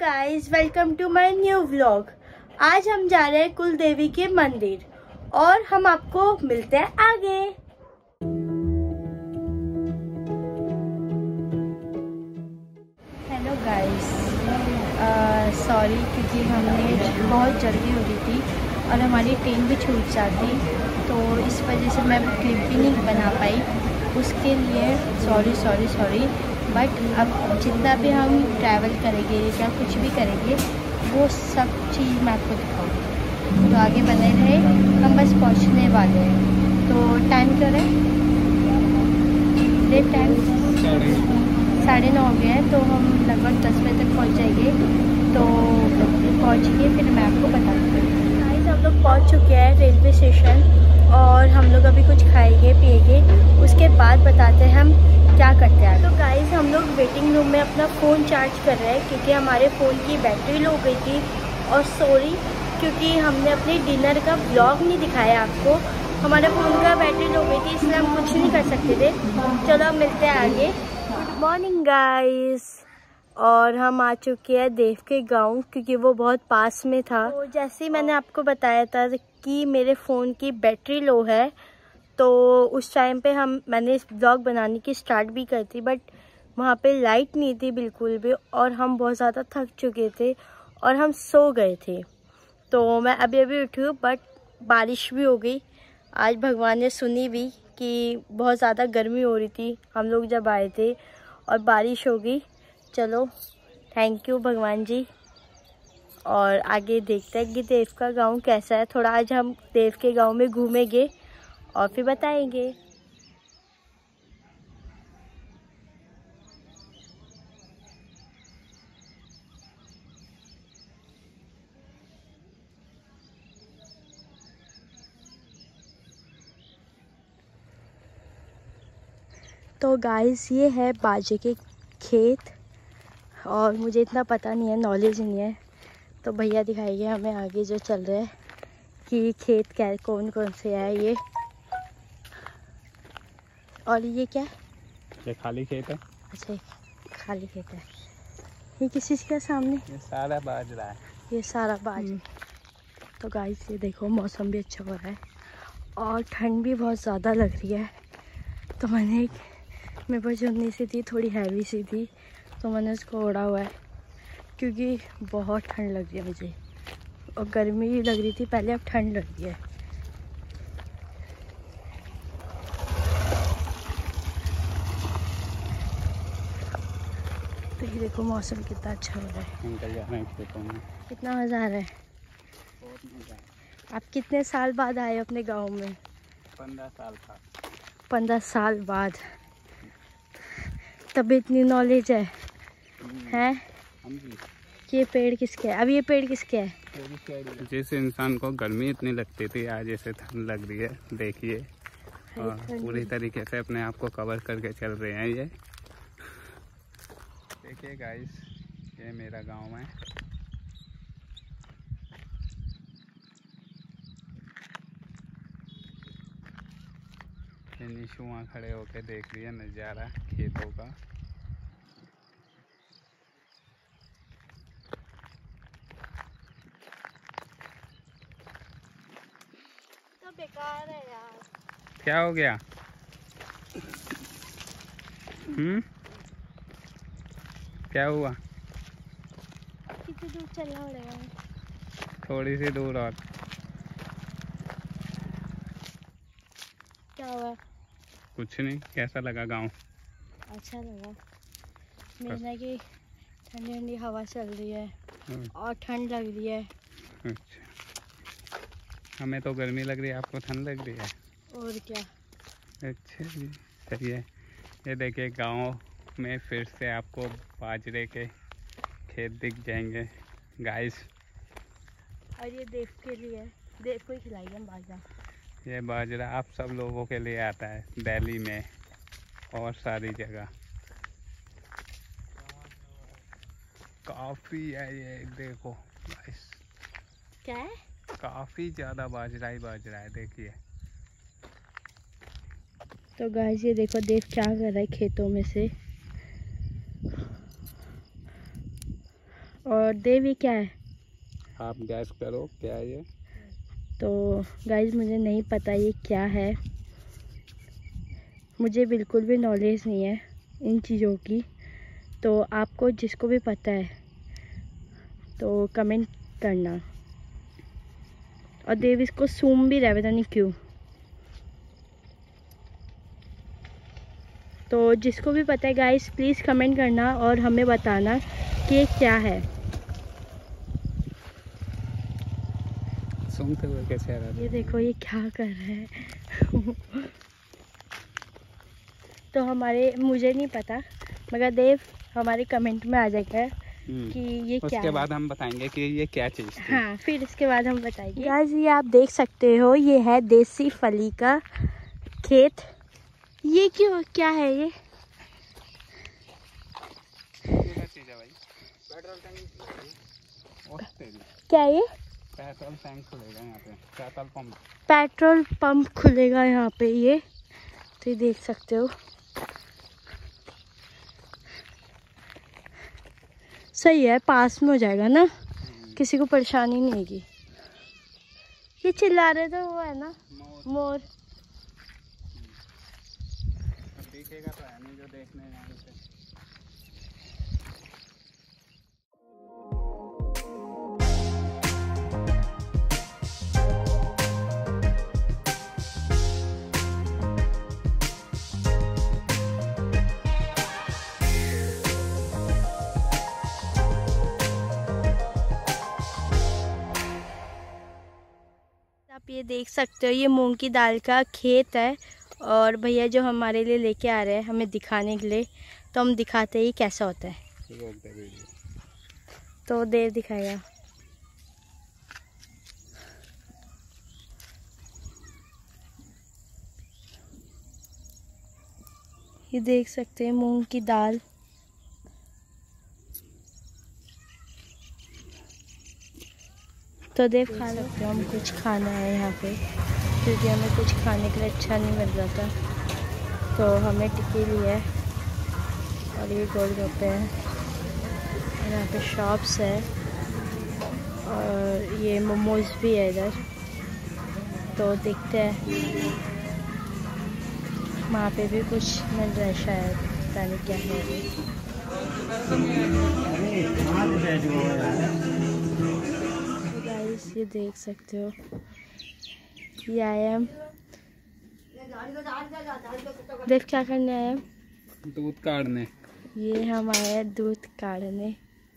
Guys, welcome to my new vlog. आज हम जा रहे हैं कुल देवी के मंदिर और हम आपको मिलते हैं आगे। हेलो गाइस, सॉरी क्योंकि हमने बहुत जल्दी हो गई थी और हमारी ट्रेन भी छूट जाती, तो इस वजह से मैं क्लिप भी नहीं बना पाई। उसके लिए सॉरी। बट अब जितना भी हम ट्रैवल करेंगे या कुछ भी करेंगे वो सब चीज़ मैं आपको दिखाऊंगी, तो आगे बने रहे। हम बस पहुंचने वाले हैं। तो टाइम क्या है? लेट टाइम 9:30 हो गया है, तो हम लगभग 10 बजे तक पहुंच जाएंगे। तो पहुंचेंगे फिर मैं आपको बता दूँगी। गाइस, हम लोग पहुंच चुके हैं रेलवे स्टेशन और हम लोग अभी कुछ खाएंगे पिएंगे, उसके बाद बताते हैं हम क्या करते हैं। तो गाइस, हम लोग वेटिंग रूम में अपना फ़ोन चार्ज कर रहे हैं क्योंकि हमारे फ़ोन की बैटरी लो हो गई थी। और सॉरी क्योंकि हमने अपने डिनर का व्लॉग नहीं दिखाया आपको, हमारे फ़ोन का बैटरी लो हो गई थी, इसलिए हम कुछ नहीं कर सकते थे। चलो अब मिलते हैं आगे। गुड मॉर्निंग गाइस, और हम आ चुके हैं देव के गांव क्योंकि वो बहुत पास में था। तो जैसे ही मैंने आपको बताया था कि मेरे फ़ोन की बैटरी लो है, तो उस टाइम पे मैंने इस ब्लॉग बनाने की स्टार्ट भी कर थी, बट वहाँ पे लाइट नहीं थी बिल्कुल भी और हम बहुत ज़्यादा थक चुके थे और हम सो गए थे। तो मैं अभी उठी हूँ, बट बारिश भी हो गई। आज भगवान ने सुनी भी कि बहुत ज़्यादा गर्मी हो रही थी हम लोग जब आए थे, और बारिश हो गई। चलो, थैंक यू भगवान जी। और आगे देखते हैं कि देव का गांव कैसा है। थोड़ा आज हम देव के गांव में घूमेंगे और फिर बताएंगे। तो गाइस, ये है बाजे के खेत और मुझे इतना पता नहीं है, नॉलेज नहीं है, तो भैया दिखाएंगे हमें आगे जो चल रहा है कि खेत क्या कौन से है ये। और ये क्या है? ये खाली खेत है। अच्छा, खाली खेत है। ये किस चीज़ का सामने? ये सारा बाजरा है। ये सारा बाजरा। तो गाइस, ये देखो मौसम भी अच्छा हो रहा है और ठंड भी बहुत ज़्यादा लग रही है। तो मैंने मेरे पास चुन्नी सी थी, थोड़ी हैवी सी थी, तो मैंने उसको ओढ़ा हुआ है क्योंकि बहुत ठंड लग रही है मुझे। और गर्मी लग रही थी पहले, अब ठंड लग रही है। तो ये देखो मौसम कितना अच्छा हो रहा है। निकल जा रहे हैं खेतों में। कितना मज़ा आ रहा है। बहुत मज़ा है। आप कितने साल बाद आए अपने गांव में? 15 साल का। 15 साल बाद, तब इतनी नॉलेज है हैं? ये पेड़ किसके है? अब ये पेड़ किसके है? जिस इंसान को गर्मी इतनी लगती थी, आज ऐसे ठंड लग रही है। देखिए, और पूरी तरीके से अपने आप को कवर करके चल रहे हैं ये। देखिए गाइस, ये मेरा गांव है। ये निशु वहाँ खड़े होके देख रही है नज़ारा खेतों का। तो बेकार है यार। क्या हो गया? क्या हुआ? कितनी दूर चलना पड़ेगा? थोड़ी सी दूर और। क्या हुआ? कुछ नहीं। कैसा लगा गांव? अच्छा लगा। मेरा कि ठंडी ठंडी हवा चल रही है और ठंड लग रही है। अच्छा, हमें तो गर्मी लग रही है, आपको ठंड लग रही है। और क्या। अच्छा जी, सही है। ये देखिए, गांव में फिर से आपको बाजरे के खेत दिख जाएंगे गाइस। और ये देव के लिए, देव को ही खिलाइए हम बाजरा। ये बाजरा आप सब लोगों के लिए आता है, दिल्ली में और सारी जगह। काफ़ी है ये, देखो गाइस। क्या है? काफ़ी ज़्यादा बाजरा ही बाजरा है, देखिए। तो गाइस, ये देखो देव क्या कर रहा है खेतों में से। और देव ये क्या है? आप गैस करो क्या है ये। तो गाइस मुझे नहीं पता ये क्या है, मुझे बिल्कुल भी नॉलेज नहीं है इन चीज़ों की। तो आपको जिसको भी पता है तो कमेंट करना। और देव इसको सूम भी रहा, पता नहीं क्यों। तो जिसको भी पता है गाइस प्लीज़ कमेंट करना और हमें बताना कि ये क्या है। सुनते हुए कैसे आ रहा है? ये देखो ये क्या कर रहा है। तो मुझे नहीं पता, मगर देव हमारे कमेंट में आ जाएगा कि ये क्या है। उसके बाद हम बताएंगे कि ये क्या चीज़ थी। हाँ, फिर इसके बाद हम बताएंगे। गाइस ये आप देख सकते हो, ये है देसी फली का खेत। ये क्यों, क्या है ये? क्या ये? पेट्रोल टैंक खुलेगा यहाँ पे, पेट्रोल पंप खुलेगा यहाँ पे। ये तो ये देख सकते हो। सही है, पास में हो जाएगा ना, किसी को परेशानी नहीं होगी। ये चिल्ला रहे थे वो है ना मोर। दिखेगा तो है नहीं जो देखने जाने से। आप ये देख सकते हो, ये मूंग की दाल का खेत है। और भैया जो हमारे लिए लेके आ रहे हैं हमें दिखाने के लिए, तो हम दिखाते ही कैसा होता है। तो देर दिखाएगा। ये देख सकते हैं मूंग की दाल। तो देख खा सकते हो, हम कुछ खाना है यहाँ पे, क्योंकि हमें कुछ खाने के लिए अच्छा नहीं मिल रहा था। तो हमें टिक्की ली है और ये गोलगप्पे हैं। यहाँ पे शॉप्स है और ये मोमोज भी है इधर। तो देखते हैं, वहाँ पे भी कुछ मिल रहा है शायद, पता नहीं क्या है। ये देख सकते हो, ये आए हम। देख क्या करने आए हम? दूध काटने। ये हम आए हैं दूध काटने।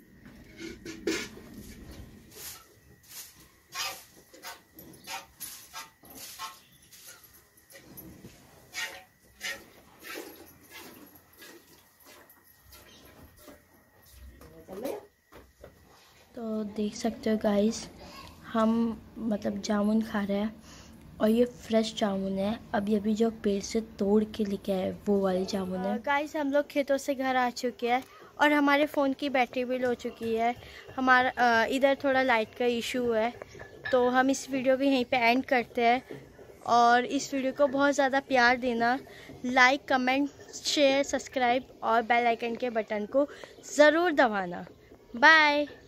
तो देख सकते हो गाइस, हम मतलब जामुन खा रहे हैं और ये फ्रेश जामुन है। अब ये भी जो पेड़ से तोड़ के लेके आए वो वाली जामुन है। गाइस हम लोग खेतों से घर आ चुके हैं और हमारे फ़ोन की बैटरी भी लो चुकी है। हमारा इधर थोड़ा लाइट का इशू है, तो हम इस वीडियो को यहीं पे एंड करते हैं। और इस वीडियो को बहुत ज़्यादा प्यार देना, लाइक कमेंट शेयर सब्सक्राइब और बेल आइकन के बटन को ज़रूर दबाना। बाय।